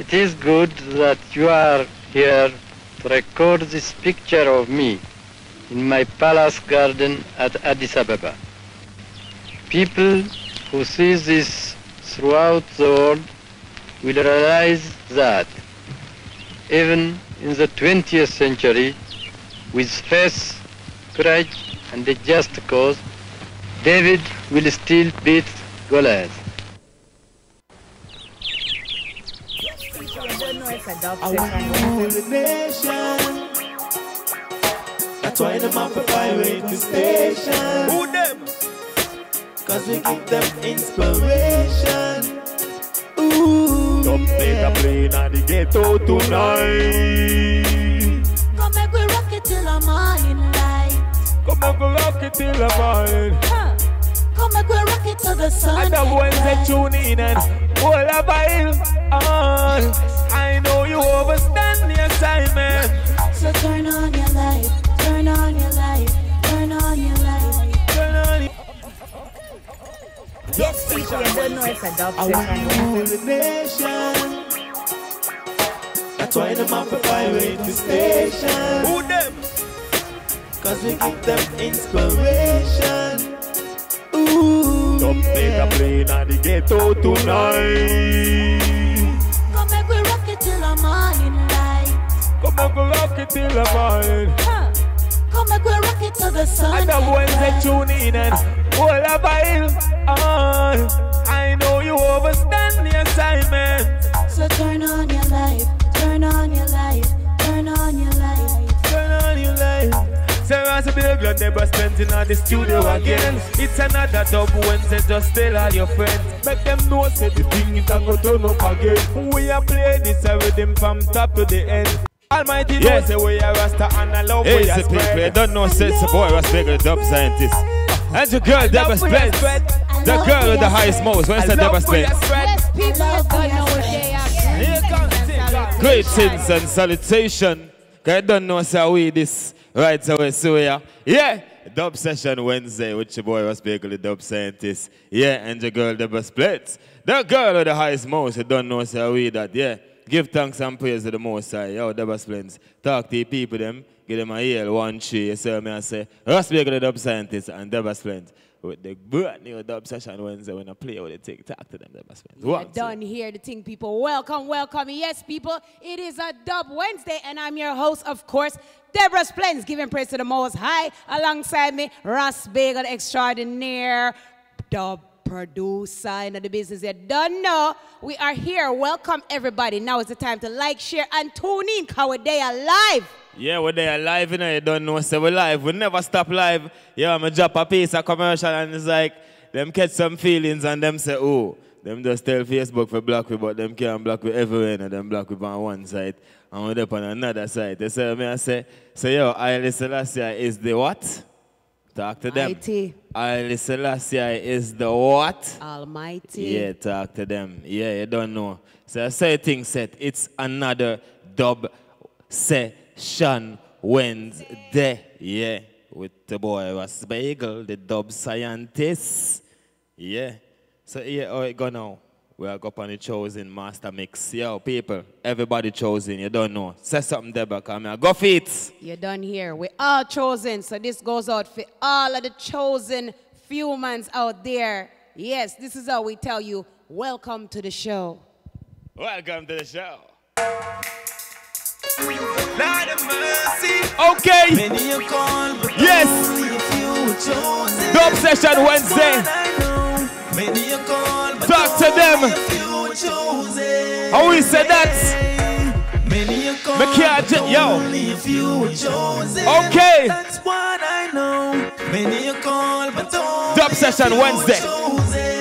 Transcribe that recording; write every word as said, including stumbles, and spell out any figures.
It is good that you are here to record this picture of me in my palace garden at Addis Ababa. People who see this throughout the world will realize that even in the twentieth century, with faith, courage, and a just cause, David will still beat Goliath. I rule the nation. That's why them have to pirate the station. Who them? Cause we give them inspiration. Ooh, don't play the plane and the ghetto tonight. Come make we rock it till the morning light. Come make we rock it till the morning. Huh. Come make we rock it till the sun. And the ones that tune in and all a while. Oh, I know you overstand the assignment. So turn on your light, turn on your light, turn on your light, turn on your. Yes, people, you don't know it's a dub session. I rule the nation. That's why them have to pirate the station. Who them? Cause we give them inspiration. Ooh, don't play the plane and the ghetto tonight. Come make we rock it till the morning light. Come make we rock it till the morning. Huh. Come make we rock it till the sun. And the ones that tune in and all a while. Oh, I know you overstand the assignment. So turn on your light, turn on your light, turn on your light, turn on your light. Sarah's a big blood, Debra Splenz in the studio again. It's another dub Wednesday, just tell all your friends. Make them know, say the thing it can go turn up again. We are playing this rhythm from top to the end. Almighty yes. Knows say we are Rasta and I love we are spread. People, you don't know, say it's a boy, Rasta Big, the dub scientist. And the girl, Debra Splenz. The girl with the highest most. Where's the Debra Splenz? Yes, people don't know what they are. Greetings and salutation. Cause I don't know how we this right away. So yeah, yeah, dub session Wednesday with your boy Ross Baker, the dub scientist. Yeah, and the girl Debra Splenz. The girl with the highest most. You don't know how we that. Yeah, give thanks and praise to the Most High. Yo, Debra Splenz. Talk to the people them. Give them a yell, one tree. You see me I say Ross Baker, the dub scientist, and Debra Splenz. With the brand new dub session Wednesday when I play with the thing, talk to them, Debra Splenz. We're done here, the thing, people. Welcome, welcome. Yes, people, it is a Dub Wednesday, and I'm your host, of course, Debra Splenz, giving praise to the Most High. Alongside me, Ross Bagel extraordinaire, dub producer in the business. You don't know. We are here. Welcome, everybody. Now is the time to like, share, and tune in, because we're there live. Yeah, we're there live, you know, you don't know, so we're live. We never stop live. Yeah, I'm going to drop a piece of commercial and it's like, them catch some feelings and them say, oh, them just tell Facebook for block with, but them can't block with everywhere and them block with on one side and we're up on another side. They say, me I say, so yo, Haile Selassie is the what? Talk to them. Almighty. Haile Selassie is the what? Almighty. Yeah, talk to them. Yeah, you don't know. So I say thing set, it's another dub say. Shan Wednesday, yeah, with the boy Ross Bagel, the dub scientist, yeah. So yeah, how it go now? We are up on the chosen master mix. Yo, people, everybody chosen, you don't know. Say something, Debra, come here. Go feet. You're done here. We're all chosen, so this goes out for all of the chosen humans out there. Yes, this is how we tell you, welcome to the show. Welcome to the show. Okay. Yes. Dub session Wednesday. Talk to them. How we say that? Me can't yo. Okay. Dub session Wednesday.